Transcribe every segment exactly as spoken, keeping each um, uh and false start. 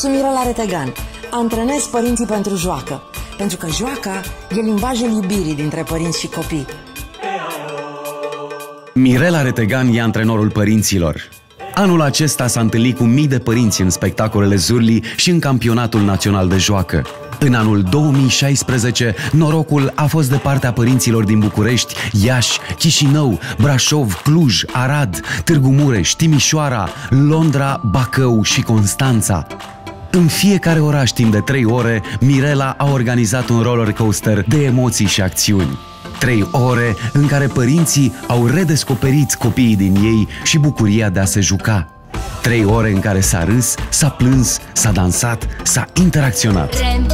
Sunt Mirela Retegan. Antrenez părinții pentru joacă, pentru că joaca e limbajul iubirii dintre părinți și copii. Mirela Retegan e antrenorul părinților. Anul acesta s-a întâlnit cu mii de părinți în spectacolele Zurli și în campionatul național de joacă. În anul două mii șaisprezece, norocul a fost de partea părinților din București, Iași, Chișinău, Brașov, Cluj, Arad, Târgu Mureș, Timișoara, Londra, Bacău și Constanța. În fiecare oraș timp de trei ore, Mirela a organizat un roller coaster de emoții și acțiuni. Trei ore în care părinții au redescoperit copiii din ei și bucuria de a se juca. Trei ore în care s-a râs, s-a plâns, s-a dansat, s-a interacționat.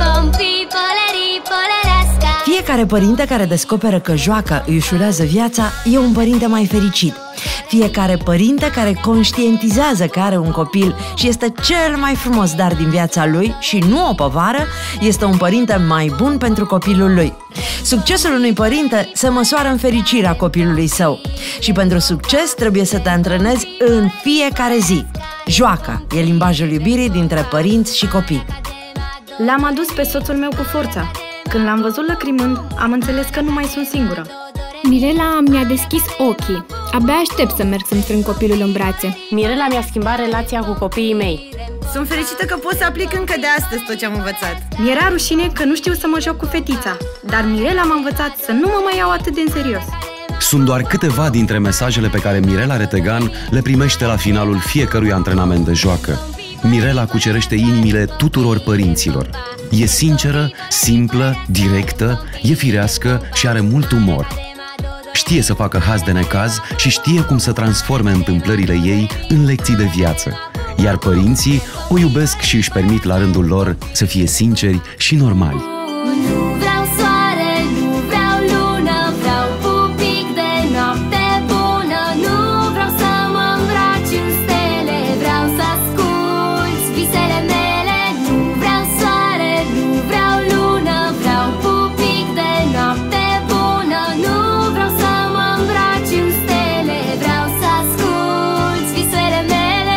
Fiecare părinte care descoperă că joaca îi ușurează viața e un părinte mai fericit. Fiecare părinte care conștientizează că are un copil și este cel mai frumos dar din viața lui și nu o povară, este un părinte mai bun pentru copilul lui. Succesul unui părinte se măsoară în fericirea copilului său. Și pentru succes trebuie să te antrenezi în fiecare zi. Joaca e limbajul iubirii dintre părinți și copii. L-am adus pe soțul meu cu forța. Când l-am văzut lăcrimând, am înțeles că nu mai sunt singură. Mirela mi-a deschis ochii. Abia aștept să merg să-mi strâng copilul în brațe. Mirela mi-a schimbat relația cu copiii mei. Sunt fericită că pot să aplic încă de astăzi tot ce am învățat. Mi-era rușine că nu știu să mă joc cu fetița, dar Mirela m-a învățat să nu mă mai iau atât de în serios. Sunt doar câteva dintre mesajele pe care Mirela Retegan le primește la finalul fiecărui antrenament de joacă. Mirela cucerește inimile tuturor părinților. E sinceră, simplă, directă, e firească și are mult umor. Știe să facă haz de necaz și știe cum să transforme întâmplările ei în lecții de viață. Iar părinții o iubesc și își permit la rândul lor să fie sinceri și normali. Nu vreau soare, nu vreau lună, vreau pupic de noapte bună. Nu vreau să mă îmbraci în stele, vreau să asculți visele mele. Nu vreau soare, nu vreau lună, vreau pupic de noapte bună. Nu vreau să mă îmbraci în stele, vreau să asculți visele mele.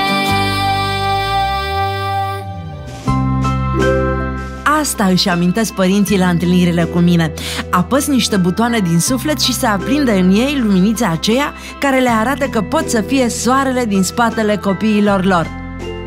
Asta își amintesc părinții la întâlnirile cu mine. Apăs niște butoane din suflet și se aprinde în ei luminița aceea care le arată că pot să fie soarele din spatele copiilor lor.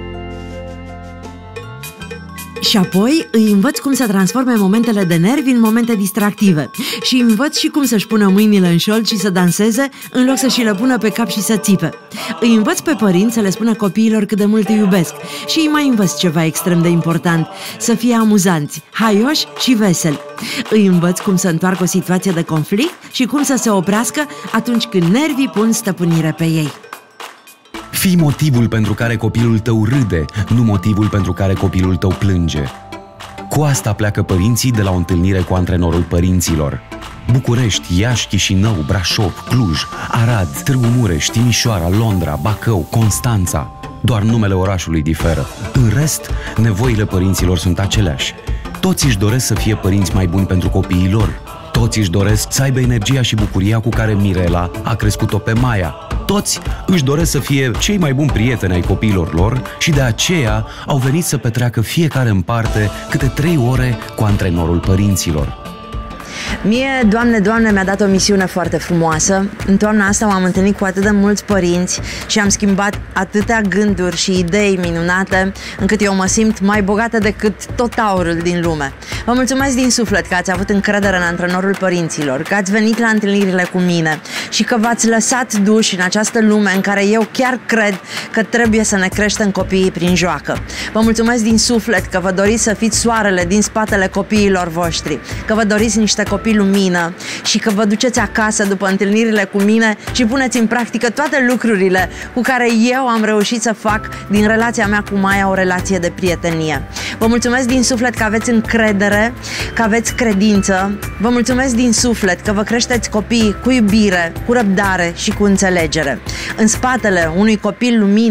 Și apoi îi învăț cum să transforme momentele de nervi în momente distractive. Și îi învăț și cum să-și pună mâinile în șold și să danseze în loc să și le pună pe cap și să țipe. Îi învăț pe părinți să le spună copiilor cât de mult îi iubesc. Și îi mai învăț ceva extrem de important: să fie amuzanți, haioși și veseli. Îi învăț cum să întoarcă o situație de conflict și cum să se oprească atunci când nervii pun stăpânire pe ei. Fii motivul pentru care copilul tău râde, nu motivul pentru care copilul tău plânge. Cu asta pleacă părinții de la o întâlnire cu antrenorul părinților. București, Iași, Chișinău, Brașov, Cluj, Arad, Târgu Mureș, Timișoara, Londra, Bacău, Constanța. Doar numele orașului diferă. În rest, nevoile părinților sunt aceleași. Toți își doresc să fie părinți mai buni pentru copiii lor. Toți își doresc să aibă energia și bucuria cu care Mirela a crescut-o pe Maia. Toți își doresc să fie cei mai buni prieteni ai copiilor lor și de aceea au venit să petreacă fiecare în parte câte trei ore cu antrenorul părinților. Mie, Doamne, Doamne, mi-a dat o misiune foarte frumoasă. În toamna asta m-am întâlnit cu atât de mulți părinți și am schimbat atâtea gânduri și idei minunate, încât eu mă simt mai bogată decât tot aurul din lume. Vă mulțumesc din suflet că ați avut încredere în antrenorul părinților, că ați venit la întâlnirile cu mine și că v-ați lăsat duși în această lume în care eu chiar cred că trebuie să ne creștem copiii prin joacă. Vă mulțumesc din suflet că vă doriți să fiți soarele din spatele copiilor voștri, că vă doriți niște copii lumină și că vă duceți acasă după întâlnirile cu mine și puneți în practică toate lucrurile cu care eu am reușit să fac din relația mea cu Maia o relație de prietenie. Vă mulțumesc din suflet că aveți încredere, că aveți credință. Vă mulțumesc din suflet că vă creșteți copiii cu iubire, cu răbdare și cu înțelegere. În spatele unui copil lumină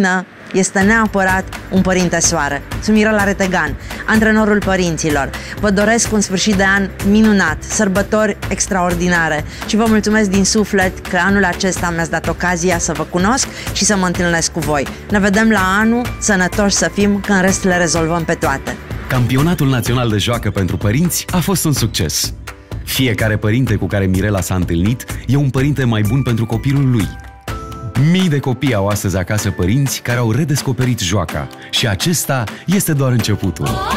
este neapărat un părinte soare. Sunt Mirela Retegan, antrenorul părinților. Vă doresc un sfârșit de an minunat, sărbători extraordinare și vă mulțumesc din suflet că anul acesta mi-ați dat ocazia să vă cunosc și să mă întâlnesc cu voi. Ne vedem la anul, sănătoși să fim, că în rest le rezolvăm pe toate. Campionatul național de joacă pentru părinți a fost un succes. Fiecare părinte cu care Mirela s-a întâlnit e un părinte mai bun pentru copilul lui. Mii de copii au astăzi acasă părinți care au redescoperit joaca și acesta este doar începutul.